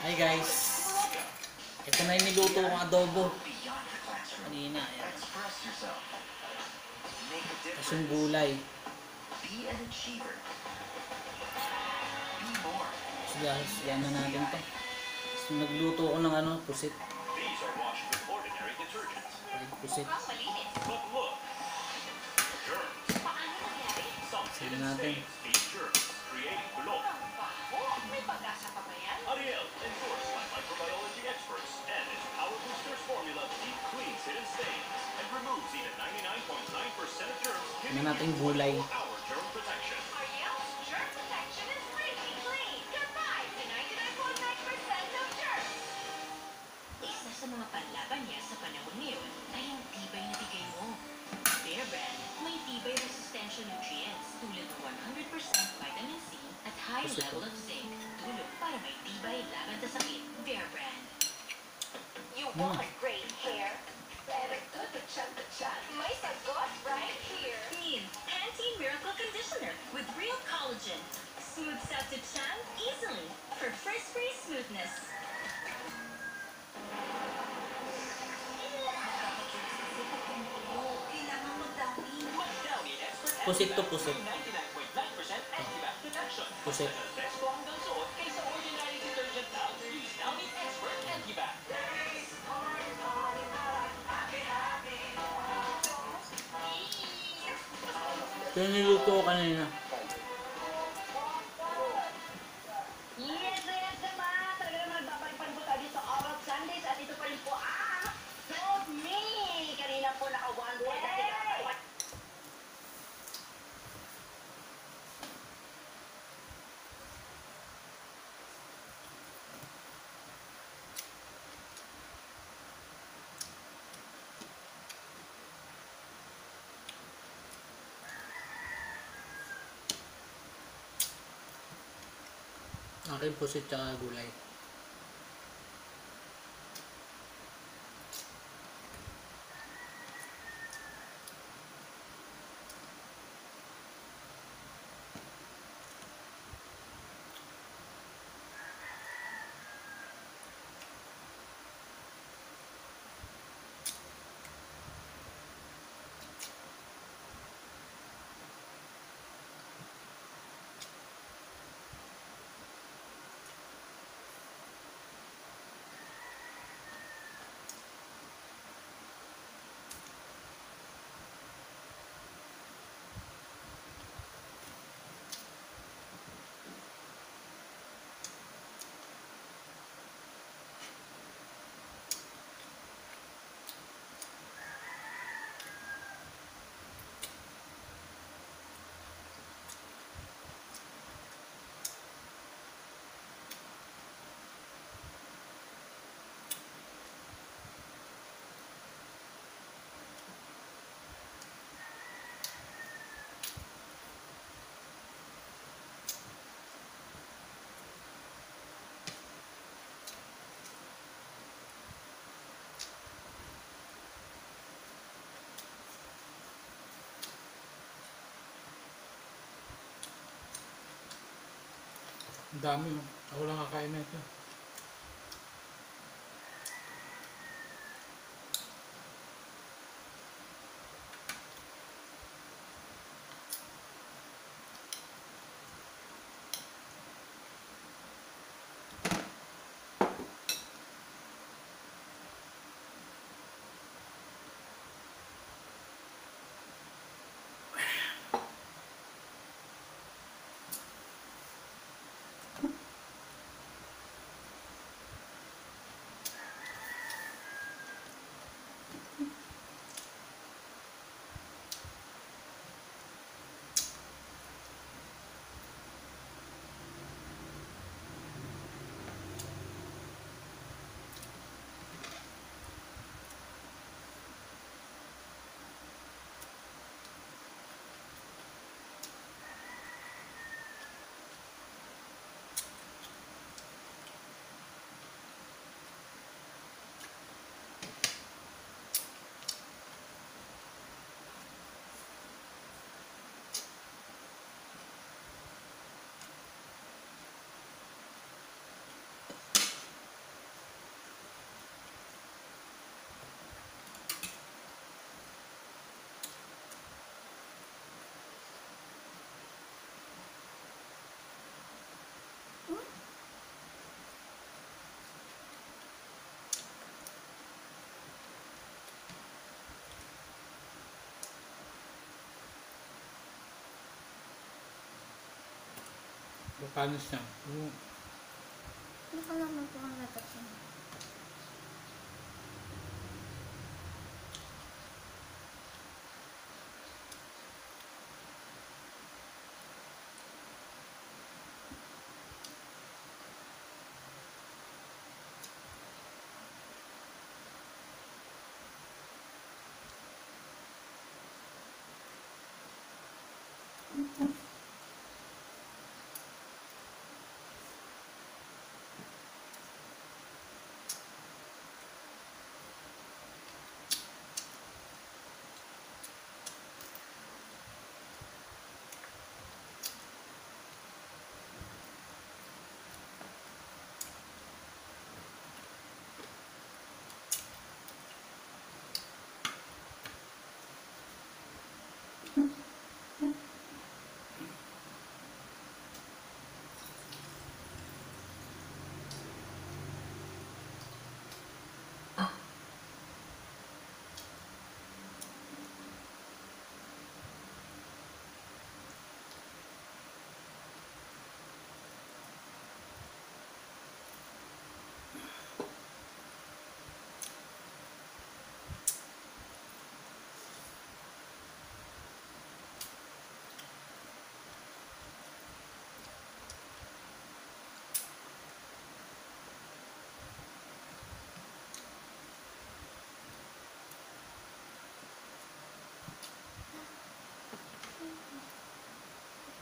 Hi guys, ito na yung niluto kong adobo kanina. Ayan. Tapos yung gulay. So guys, yan na natin to. So nagluto ko ng pusit. Pusit. Sige natin. Ariel, endorsed by microbiology experts, and its Power Boosters formula deep cleans hidden stains and removes even 99.9% of germs, giving natin you gulay. 24-hour germ protection. Ariel's germ protection is squeaky clean. Goodbye to 99.9% of germs. Isa sa mga panlaban niya sa panahon ngayon ay ang tibay na tigay mo. Bear Brand may tibay resistensya nutrients tulad ng 100% vitamin C at high level of zinc. Tulong para may tibay laban sa sakit. Bear Brand. You want great hair? Better put the chan. May sagot right here. New Pantene Miracle Conditioner with real collagen. Smooths out to chan easily for frizz-free smoothness. Pusit to pusit. Pusit. Ito yung niluto ko kanina. Yes naman! Talaga naman nagbabalik po tayo sa All of Sundays at ito pa rin po Help Me! Kanina po naka-one word natin. Aking pusit tsaka gulay. Ang dami, oh. Ako lang kakain na ito. Panis niya. Hindi ko naman po ang natatin.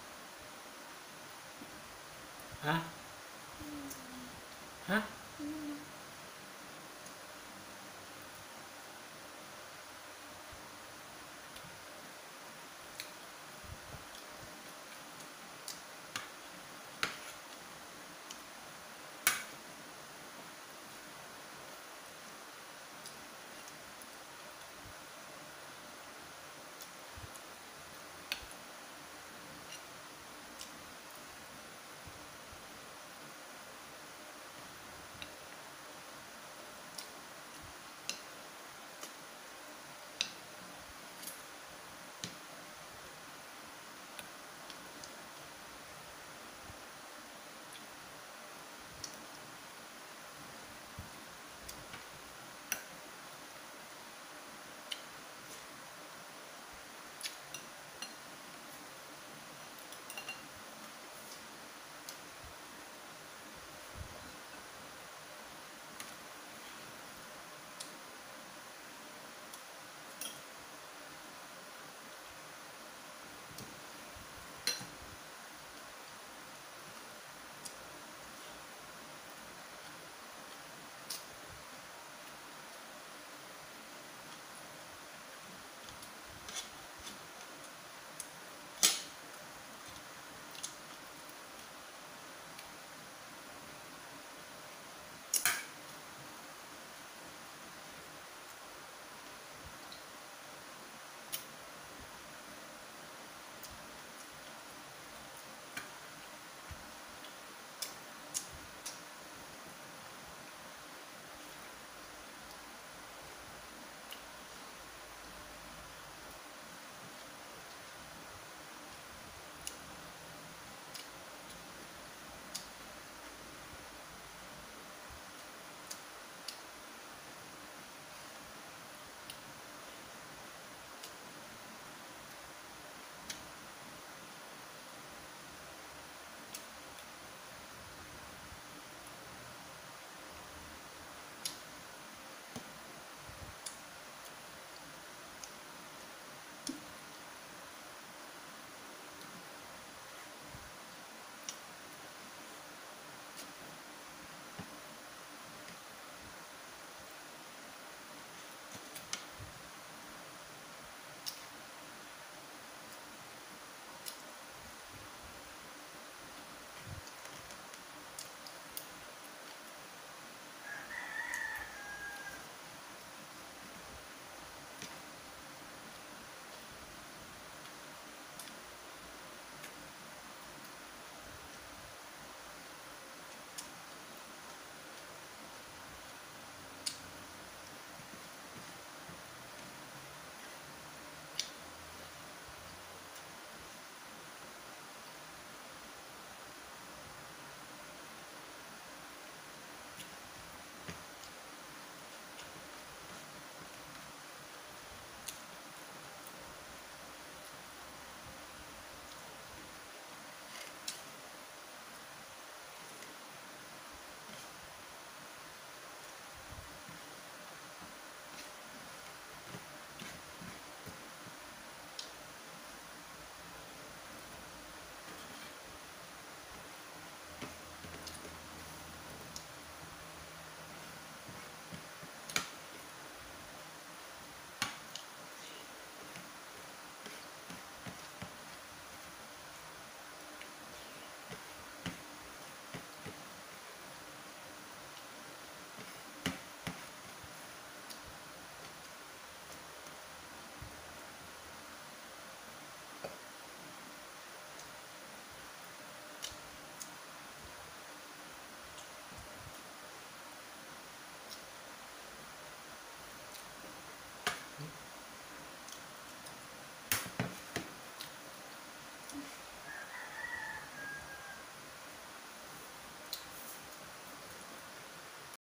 Ha? Ha? Hmm.